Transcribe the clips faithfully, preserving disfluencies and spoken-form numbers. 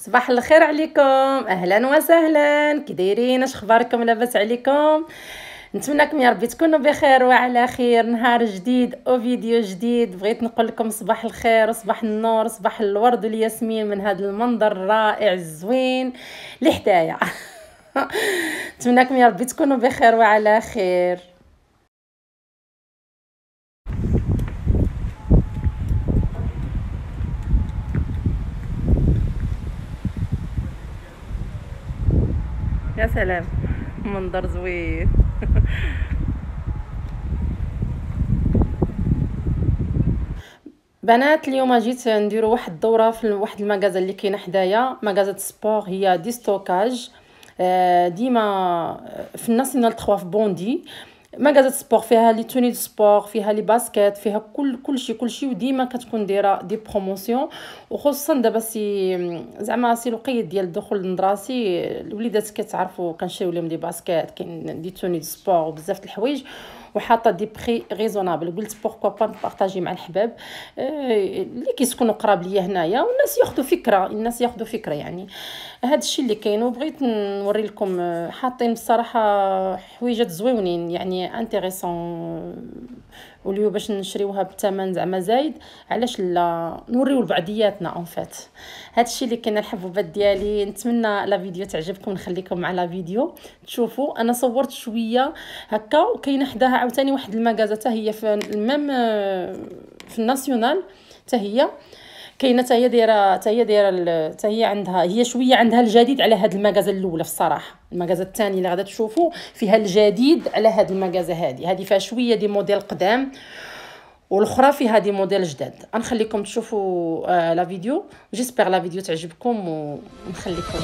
صباح الخير عليكم، اهلا وسهلا. كي دايرين؟ اش اخباركم؟ لاباس عليكم؟ نتمنىكم يا ربي تكونوا بخير وعلى خير. نهار جديد او فيديو جديد. بغيت نقول لكم صباح الخير وصباح النور، صباح الورد والياسمين من هذا المنظر الرائع الزوين اللي حدايا. نتمنىكم يا ربي تكونوا بخير وعلى خير. يا سلام، منظر زوين. بنات، اليوم جيت نديروا واحد الدوره في واحد المغازه اللي كاينه حدايا، مغازه سبور، هي دي ستوكاج. ديما في الناسيونال ثلاثة في بوندي. مغازه سبور فيها لي توني دو سبور، فيها لي باسكيت، فيها كل كلشي كلشي، وديما كتكون دايره دي بروموسيون. وخصوصا دابا سي زعما سي الوقيت ديال الدخول للمدرسي، الوليدات كتعرفوا كنشريو لهم دي باسكيت، كاين دي توني دو سبور وبزاف د الحوايج، وحاطه دي بري ريزونابل. قلت بوركوا با نبارطاجي مع الحباب اللي كيسكنوا قراب ليا هنايا، والناس ياخذوا فكره الناس ياخذوا فكره يعني هذا الشيء اللي كاين. وبغيت نوري لكم حاطين بصراحه حويجات زويونين يعني انتريسون، وليو باش نشريوها بثمن زعما زايد، علاش لا نوريو لبعضياتنا اون فات. هذا الشيء اللي كاين الحبوبات ديالي. نتمنى لا فيديو تعجبكم، نخليكم مع لا فيديو تشوفوا. انا صورت شويه هكا، وكاينه حداها عاوتاني واحد المغازه حتى هي في الميم في الناسيونال، حتى هي كاينه، حتى هي دايره حتى هي دايره حتى هي عندها هي شويه عندها الجديد على هاد المغازه الاولى. في الصراحه المغازه الثانيه اللي غادا تشوفوا فيها الجديد على هاد المغازه هذه هذه فيها شويه دي موديل قدام، والاخرى فيها دي موديل جداد. غنخليكم تشوفوا آه لا فيديو. جيسبر لا فيديو تعجبكم، ونخليكم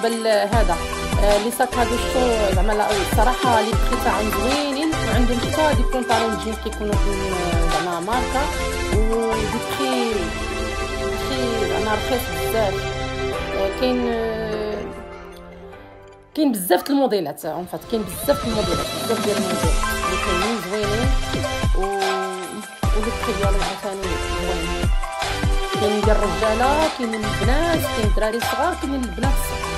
بالنسبه لهذا لي ساك هادو شو زعما الصراحه لي بري تاعهم زوينين، وعندهم حتى دي بونطالون جينز كيكونوا زعما ماركه و دي بري بري زعما رخيص بزاف. كاين كاين بزاف د الموديلات اون فات، كاين بزاف د الموديلات بزاف ديال الموديلات اللي كاينين زوينين و و لي بري ديالهم عاوتاني زوينين. كاين ديال الرجاله، كاين البنات، كاين الدراري الصغار، كاين البنات الصغار.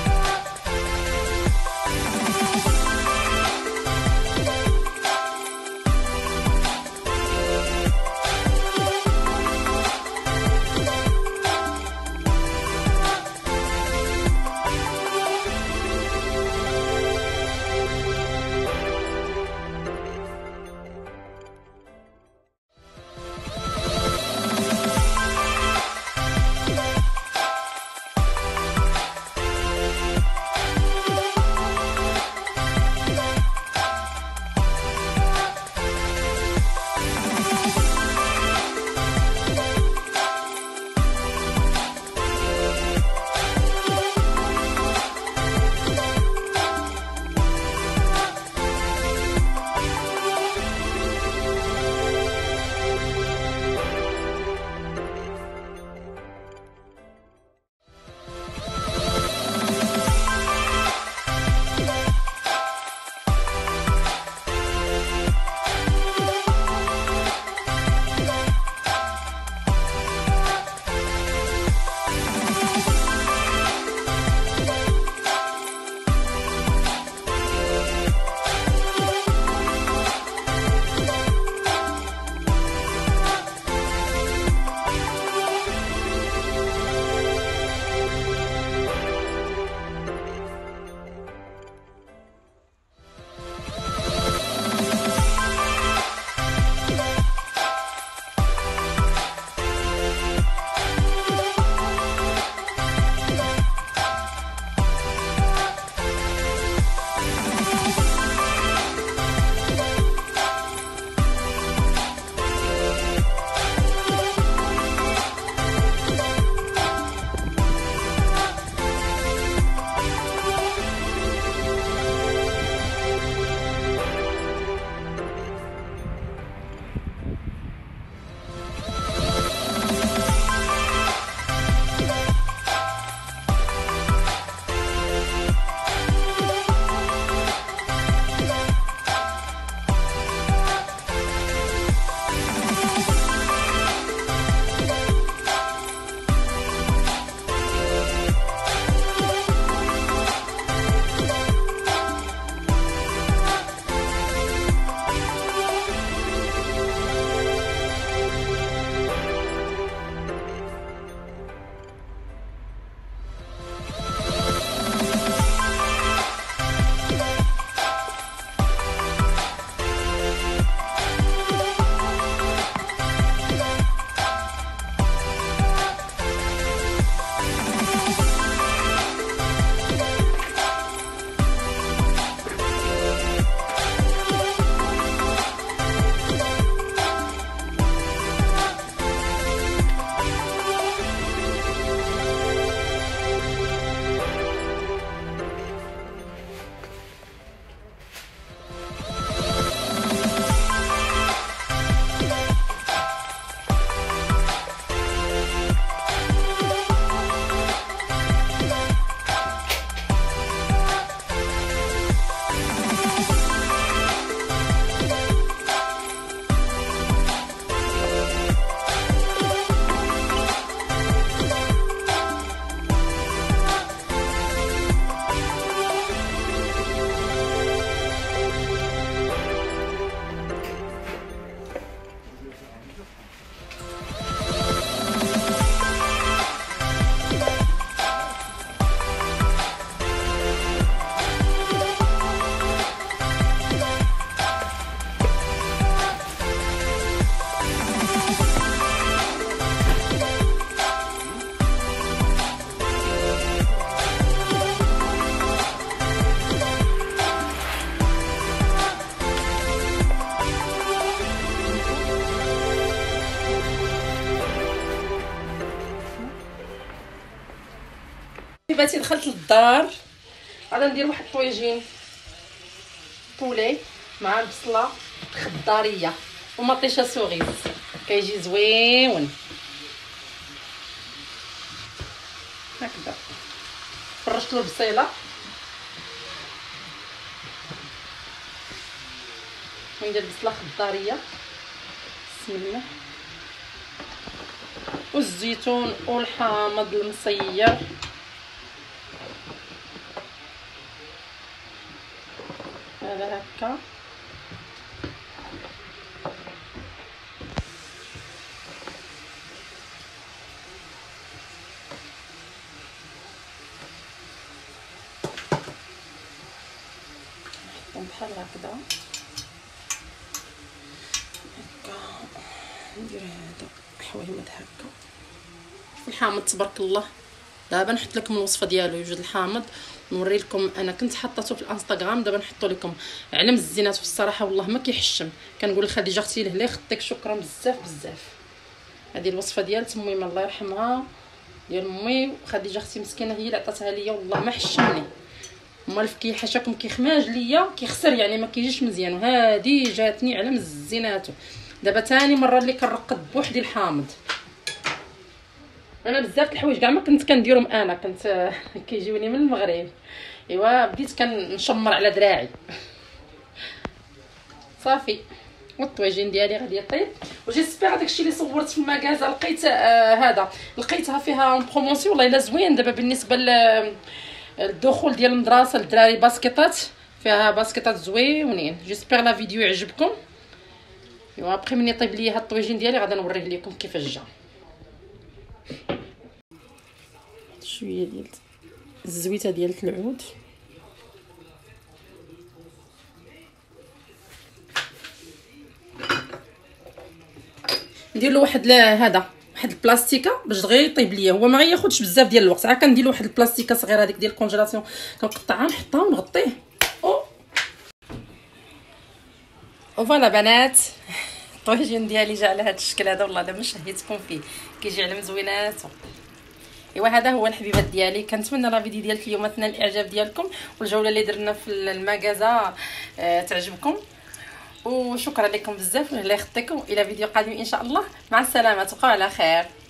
حبيباتي دخلت للدار غادي ندير واحد الطويجين بولي مع البصله خضاريه ومطيشه سوغيز، كيجي زويون هكذا. فرشت له البصيله وندير بصله خضاريه، بسم الله، والزيتون والحامض المصير، هذا هكا. نحطهم بحال هكذا هكا. ندير هذا حويمات هكا. الحامض تبارك الله. دابا نحط لكم الوصفه ديالو يوجد الحامض، نوري لكم. انا كنت حطيته في الانستغرام، دابا نحطو لكم على مزينات. في الصراحه والله ما كيحشم. كنقول لخديجه اختي لهلا يخطيك، شكرا بزاف بزاف. هذه الوصفه ديال تميمه الله يرحمها ديال امي، وخديجه اختي مسكينه هي اللي عطاتها ليا، والله ما حشمني. امال كي حاشاكم كيخماج ليا كيخسر، يعني ما كيجيش مزيان. وهذه جاتني على مزيناتو. دابا تاني مره اللي كنرقد بوحدي الحامض. انا بزاف الحوايج كاع ما كنت كنديرهم، انا كنت كيجيوني من المغرب. ايوا بديت كنشمر على دراعي صافي. والطويجين ديالي غادي يطيب. وجيسبيغ داكشي اللي صورت في المغازه لقيت آه هذا لقيتها فيها بروموسيون، والله الا زوين. دابا بالنسبه للدخول ديال المدرسه للدراري باسكيطات، فيها باسكيطات زوينين. جيسبيغ لا فيديو يعجبكم. ايوا ابخي ملي يطيب لي هاد الطويجين ديالي غادي نوريه لكم كيفاش جا. شويه ديال الزويته ديال العود، ندير له واحد هذا واحد البلاستيكه باش دغيا يطيب ليا. هو ما غياخذش بزاف ديال الوقت. عا كندير له واحد البلاستيكه صغيره هذيك ديال الكونجيلاسيون، كنقطعها نحطها ونغطيه. او وفوالا بنات، الطويجين ديالي جا على هذا الشكل هذا. والله دابا شهيتكم فيه، كيجي على مزويناتو. ايوا هذا هو الحبيبات ديالي. كنتمنى لا فيديو ديال اليوم تنال الاعجاب ديالكم، والجوله اللي درنا في المغازه آه تعجبكم. وشكرا لكم بزاف، الله يخطيكم. الى فيديو قادم ان شاء الله. مع السلامه، تبقوا على خير.